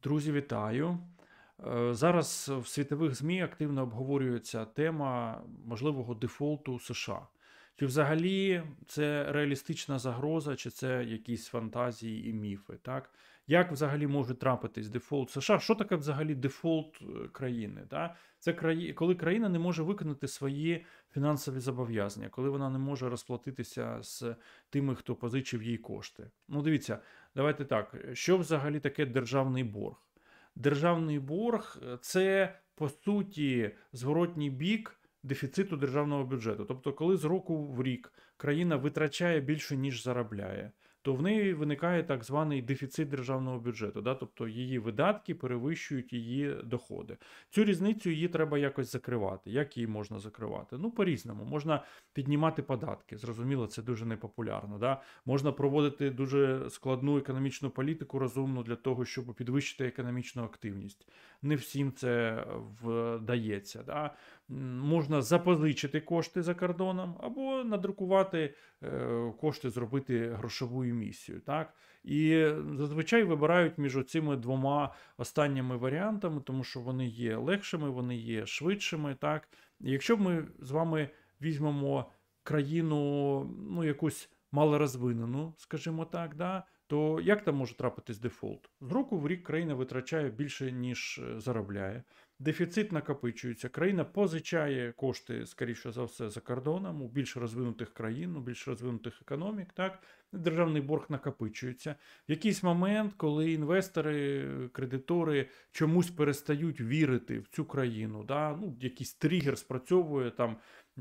Друзі, вітаю! Зараз в світових ЗМІ активно обговорюється тема можливого дефолту США. Чи взагалі це реалістична загроза, чи це якісь фантазії і міфи? Так? Як взагалі може трапитись дефолт США? Що таке взагалі дефолт країни? Так? Це коли країна не може виконати свої фінансові зобов'язання, коли вона не може розплатитися з тими, хто позичив їй кошти. Ну, дивіться, давайте так. Що взагалі таке державний борг? Державний борг це, по суті, зворотній бік дефіциту державного бюджету. Тобто, коли з року в рік країна витрачає більше, ніж заробляє, то в неї виникає так званий дефіцит державного бюджету. Да? Тобто її видатки перевищують її доходи. Цю різницю її треба якось закривати. Як її можна закривати? Ну, по-різному. Можна піднімати податки. Зрозуміло, це дуже непопулярно. Да? Можна проводити дуже складну економічну політику розумну для того, щоб підвищити економічну активність. Не всім це вдається. Да? Можна запозичити кошти за кордоном або надрукувати кошти, зробити грошову емісію. Так? І зазвичай вибирають між цими двома останніми варіантами, тому що вони є легшими, вони є швидшими. Так? І якщо ми з вами візьмемо країну, ну, якусь малорозвинену, скажімо так, да, то як там може трапитись дефолт? З року в рік країна витрачає більше, ніж заробляє. Дефіцит накопичується, країна позичає кошти, скоріше за все, за кордоном у більш розвинутих країн, у більш розвинутих економік. Так? Державний борг накопичується. В якийсь момент, коли інвестори, кредитори чомусь перестають вірити в цю країну, да? Ну, якийсь тригер спрацьовує там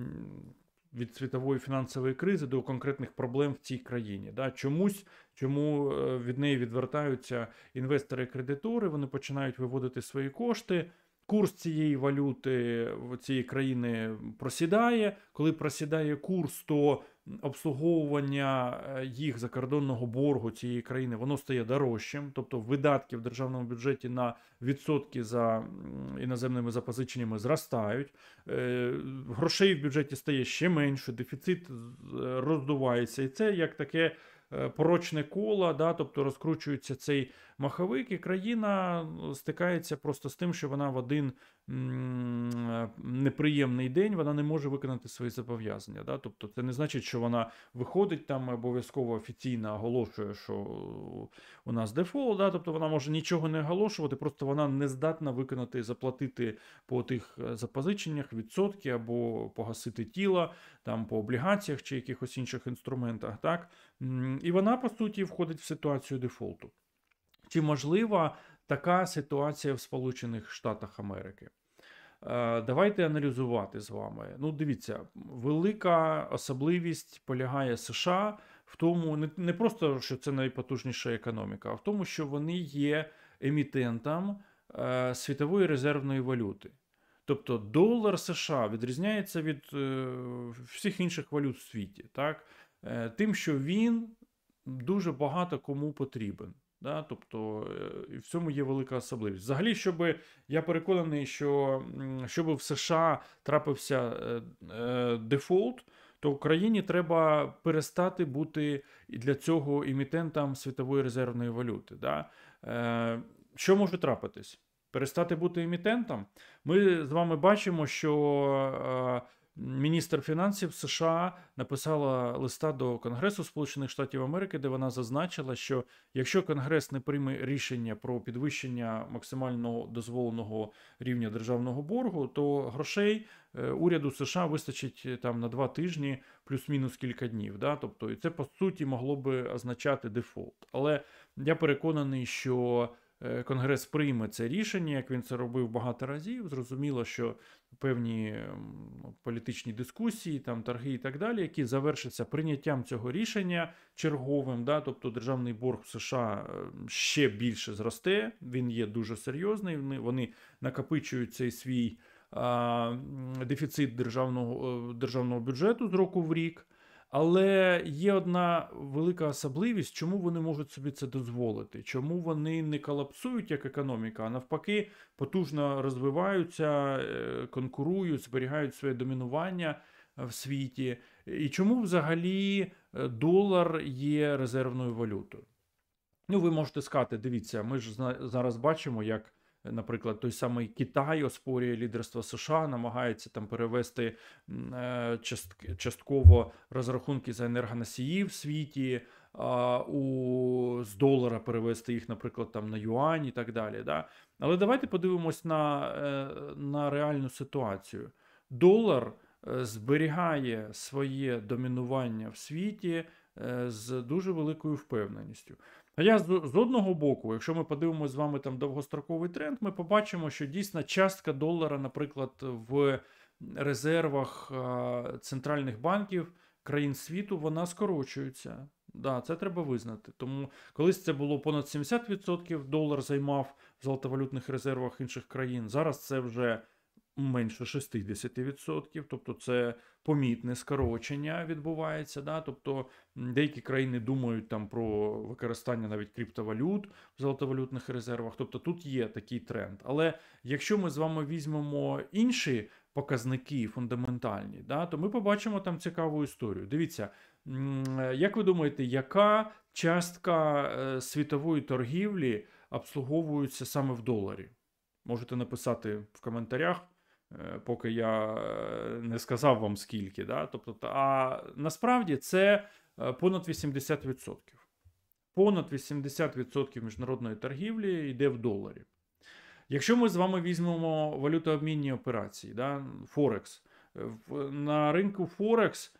від світової фінансової кризи до конкретних проблем в цій країні. Да? Чому від неї відвертаються інвестори-кредитори, вони починають виводити свої кошти. Курс цієї валюти цієї країни просідає. Коли просідає курс, то обслуговування їх закордонного боргу цієї країни, воно стає дорожчим. Тобто видатки в державному бюджеті на відсотки за іноземними запозиченнями зростають. Грошей в бюджеті стає ще менше, дефіцит роздувається. І це як таке порочне коло, да, тобто розкручується цей маховик, і країна стикається просто з тим, що вона в один неприємний день вона не може виконати свої зобов'язання. Да? Тобто це не значить, що вона виходить там обов'язково офіційно оголошує, що у нас дефолт, да? Тобто вона може нічого не оголошувати, просто вона не здатна виконати, заплатити по тих запозиченнях відсотки або погасити тіло там по облігаціях чи якихось інших інструментах. Так? І вона, по суті, входить в ситуацію дефолту. Чи можлива така ситуація в Сполучених Штатах Америки? Давайте аналізувати з вами. Ну, дивіться, велика особливість полягає США в тому, не просто, що це найпотужніша економіка, а в тому, що вони є емітентом світової резервної валюти. Тобто долар США відрізняється від всіх інших валют в світі, так? Тим, що він дуже багато кому потрібен. Да? Тобто в цьому є велика особливість. Взагалі, я переконаний, що щоб в США трапився дефолт, то Україні треба перестати бути для цього емітентом світової резервної валюти. Да? Що може трапитись? Перестати бути емітентом? Ми з вами бачимо, що міністр фінансів США написала листа до Конгресу Сполучених Штатів Америки, де вона зазначила, що якщо Конгрес не прийме рішення про підвищення максимально дозволеного рівня державного боргу, то грошей уряду США вистачить там на 2 тижні плюс-мінус кілька днів. Да? Тобто, і це, по суті, могло би означати дефолт. Але я переконаний, що Конгрес прийме це рішення, як він це робив багато разів. Зрозуміло, що певні політичні дискусії, там, торги і так далі, які завершаться прийняттям цього рішення черговим, да, тобто державний борг в США ще більше зросте, він є дуже серйозний, вони накопичують цей свій дефіцит державного бюджету з року в рік. Але є одна велика особливість, чому вони можуть собі це дозволити, чому вони не колапсують як економіка, а навпаки потужно розвиваються, конкурують, зберігають своє домінування в світі. І чому взагалі долар є резервною валютою? Ну, ви можете сказати, дивіться, ми ж зараз бачимо, як, наприклад, той самий Китай оспорює лідерство США, намагається там перевести частково розрахунки за енергоносії в світі, з долара перевести їх, наприклад, там на юань і так далі. Да? Але давайте подивимось на реальну ситуацію. Долар зберігає своє домінування в світі з дуже великою впевненістю. Хоча з одного боку, якщо ми подивимося з вами там довгостроковий тренд, ми побачимо, що дійсно частка долара, наприклад, в резервах центральних банків країн світу, вона скорочується. Да, це треба визнати. Тому колись це було понад 70% долар займав в золотовалютних резервах інших країн. Зараз це вже менше 60%, тобто це помітне скорочення відбувається. Да? Тобто деякі країни думають там про використання навіть криптовалют в золотовалютних резервах. Тобто тут є такий тренд. Але якщо ми з вами візьмемо інші показники фундаментальні, да, то ми побачимо там цікаву історію. Дивіться, як ви думаєте, яка частка світової торгівлі обслуговується саме в доларі? Можете написати в коментарях, поки я не сказав вам скільки. Да? Тобто, а насправді це понад 80%. Понад 80% міжнародної торгівлі йде в доларі. Якщо ми з вами візьмемо валютообмінні операції, да, Форекс, на ринку Форекс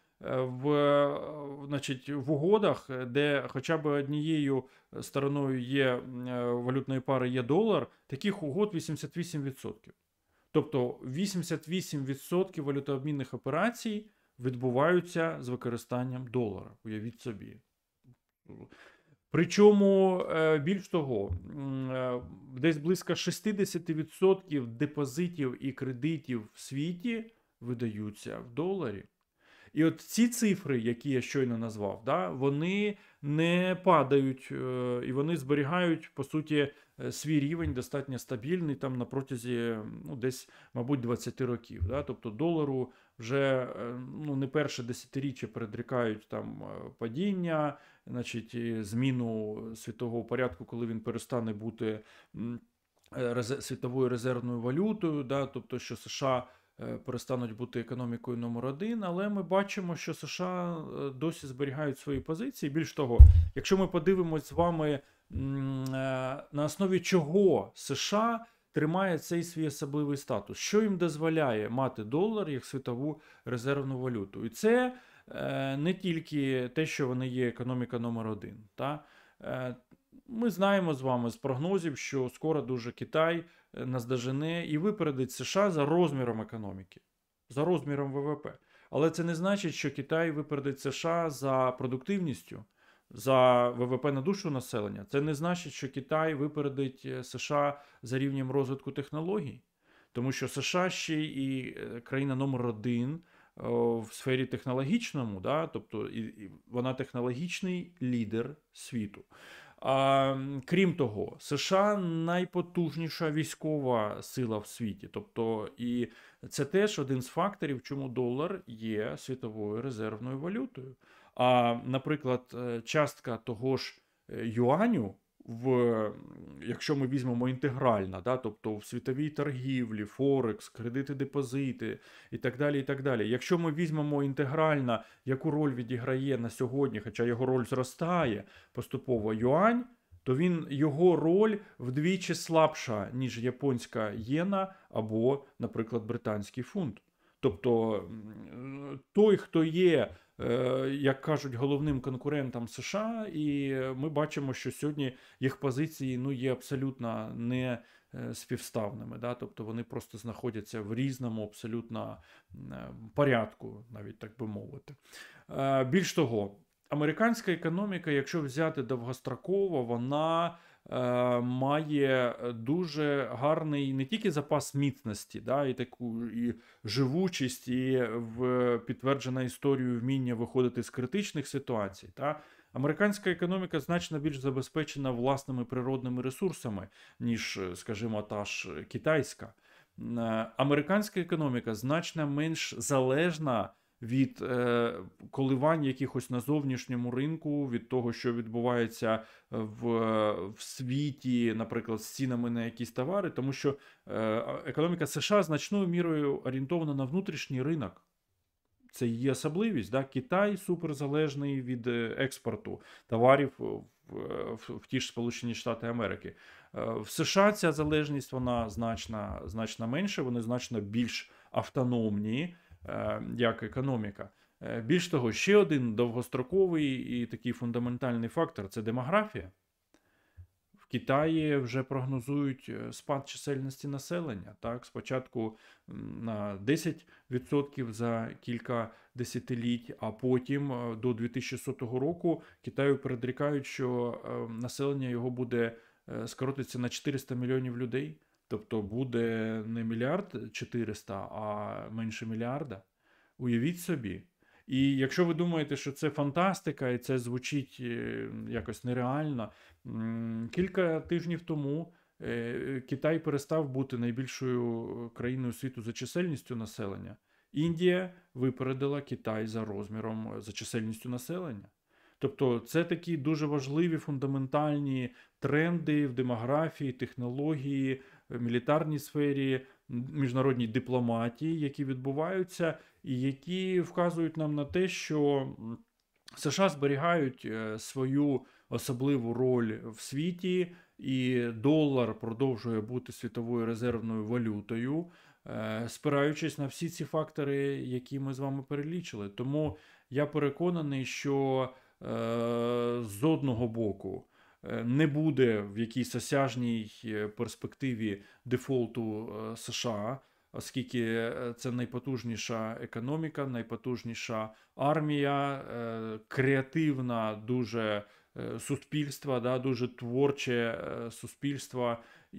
в угодах, де хоча б однією стороною є валютної пари є долар, таких угод 88%. Тобто 88% валютообмінних операцій відбуваються з використанням долара. Уявіть собі. Причому, більш того, десь близько 60% депозитів і кредитів в світі видаються в доларі. І от ці цифри, які я щойно назвав, да, вони не падають і вони зберігають, по суті, свій рівень достатньо стабільний там на протязі десь, мабуть, 20 років. Да? Тобто долару вже не перше десятиріччя передрікають там падіння, значить, зміну світового порядку, коли він перестане бути світовою резервною валютою, да? Тобто, що США перестануть бути економікою номер один, але ми бачимо, що США досі зберігають свої позиції. Більш того, якщо ми подивимось з вами, на основі чого США тримає цей свій особливий статус, що їм дозволяє мати долар як світову резервну валюту. І це не тільки те, що вони є економіка номер один. Та? Ми знаємо з вами з прогнозів, що скоро дуже Китай наздожене і випередить США за розміром економіки, за розміром ВВП. Але це не значить, що Китай випередить США за продуктивністю, за ВВП на душу населення. Це не значить, що Китай випередить США за рівнем розвитку технологій. Тому що США ще і країна номер один в сфері технологічному, да? Тобто вона технологічний лідер світу. Крім того, США найпотужніша військова сила в світі. Тобто, і це теж один з факторів, чому долар є світовою резервною валютою. А, наприклад, частка того ж юаню, якщо ми візьмемо інтегрально, да, тобто в світовій торгівлі, Форекс, кредити, депозити і так далі, і так далі. Якщо ми візьмемо інтегрально, яку роль відіграє на сьогодні, хоча його роль зростає поступово юань, то його роль вдвічі слабша, ніж японська єна або, наприклад, британський фунт. Тобто той, хто є, як кажуть, головним конкурентом США, і ми бачимо, що сьогодні їх позиції є абсолютно не співставними. Да? Тобто вони просто знаходяться в різному абсолютно порядку, навіть так би мовити. Більш того, американська економіка, якщо взяти довгостроково, вона має дуже гарний не тільки запас міцності, да, і таку і живучість, і підтверджена історією вміння виходити з критичних ситуацій. Та. Американська економіка значно більш забезпечена власними природними ресурсами, ніж, скажімо, та ж китайська. Американська економіка значно менш залежна від коливань якихось на зовнішньому ринку, від того, що відбувається в світі, наприклад, з цінами на якісь товари, тому що економіка США значною мірою орієнтована на внутрішній ринок. Це її особливість. Да? Китай суперзалежний від експорту товарів в ті ж Сполучені Штати Америки. В США ця залежність вона значно менше, вони значно більш автономні як економіка. Більш того, ще один довгостроковий і такий фундаментальний фактор – це демографія. В Китаї вже прогнозують спад чисельності населення. Так? Спочатку на 10% за кілька десятиліть, а потім до 2100 року Китаю передрікають, що населення його буде скоротиться на 400 мільйонів людей. Тобто буде не 1,4 мільярда, а менше мільярда. Уявіть собі. І якщо ви думаєте, що це фантастика і це звучить якось нереально, кілька тижнів тому Китай перестав бути найбільшою країною світу за чисельністю населення. Індія випередила Китай за розміром, за чисельністю населення. Тобто це такі дуже важливі фундаментальні тренди в демографії, технології, мілітарній сфері, міжнародній дипломатії, які відбуваються і які вказують нам на те, що США зберігають свою особливу роль в світі, і долар продовжує бути світовою резервною валютою, спираючись на всі ці фактори, які ми з вами перелічили. Тому я переконаний, що з одного боку не буде в якійсь осяжній перспективі дефолту США, оскільки це найпотужніша економіка, найпотужніша армія, креативна дуже суспільство, да, дуже творче суспільство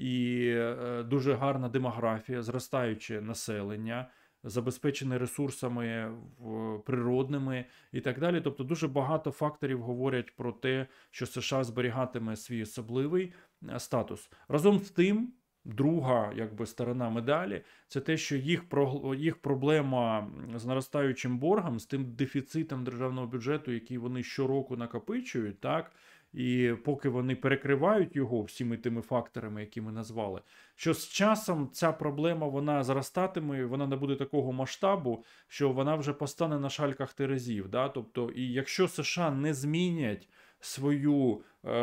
і дуже гарна демографія, зростаюче населення, забезпечене ресурсами природними і так далі. Тобто дуже багато факторів говорять про те, що США зберігатиме свій особливий статус. Разом з тим, друга сторона медалі – це те, що їх проблема з наростаючим боргом, з тим дефіцитом державного бюджету, який вони щороку накопичують, так, і поки вони перекривають його всіми тими факторами, які ми назвали, що з часом ця проблема вона зростатиме, вона не буде такого масштабу, що вона вже постане на шальках терезів. Да? Тобто, і якщо США не змінять свою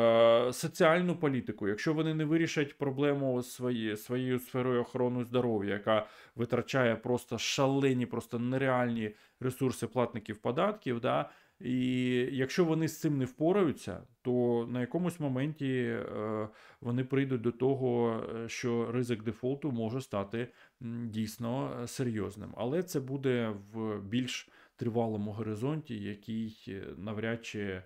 соціальну політику, якщо вони не вирішать проблему своєю сферою охорони здоров'я, яка витрачає просто шалені, просто нереальні ресурси платників податків, да, і якщо вони з цим не впораються, то на якомусь моменті вони прийдуть до того, що ризик дефолту може стати дійсно серйозним. Але це буде в більш тривалому горизонті, який навряд чи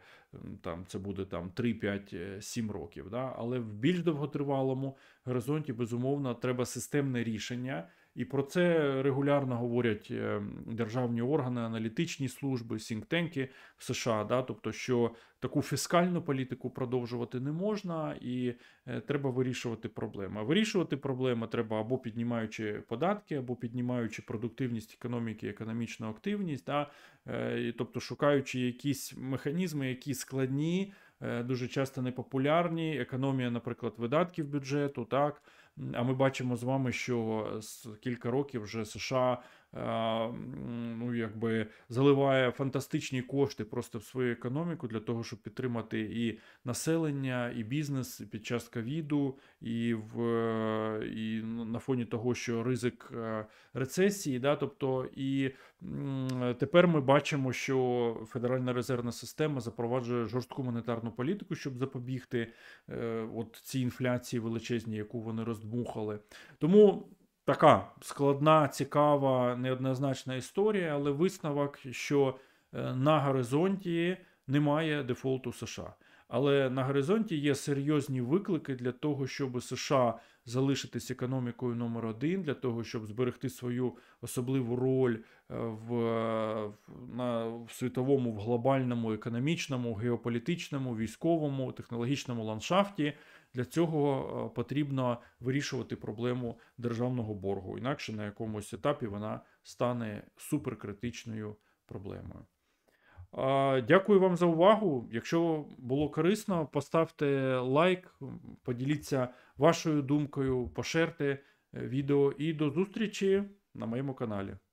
це буде 3, 5, 7 років. Да? Але в більш довготривалому горизонті, безумовно, треба системне рішення. І про це регулярно говорять державні органи, аналітичні служби, сінктенки в США. Да? Тобто, що таку фіскальну політику продовжувати не можна і треба вирішувати проблеми. А вирішувати проблеми треба або піднімаючи податки, або піднімаючи продуктивність економіки, економічну активність, да? Тобто шукаючи якісь механізми, які складні, дуже часто непопулярні, економія, наприклад, видатків бюджету, так? А ми бачимо з вами, що з кілька років вже США заливає фантастичні кошти просто в свою економіку для того, щоб підтримати і населення, і бізнес під час ковіду, і на фоні того, що ризик рецесії. Да? Тобто, і тепер ми бачимо, що Федеральна резервна система запроваджує жорстку монетарну політику, щоб запобігти цій інфляції величезній, яку вони роздмухали. Тому така складна, цікава, неоднозначна історія, але висновок, що на горизонті немає дефолту США. Але на горизонті є серйозні виклики для того, щоб США залишитись економікою номер 1, для того, щоб зберегти свою особливу роль в світовому, в глобальному, економічному, геополітичному, військовому, технологічному ландшафті. Для цього потрібно вирішувати проблему державного боргу. Інакше на якомусь етапі вона стане суперкритичною проблемою. Дякую вам за увагу. Якщо було корисно, поставте лайк, поділіться вашою думкою, пошерте відео і до зустрічі на моєму каналі.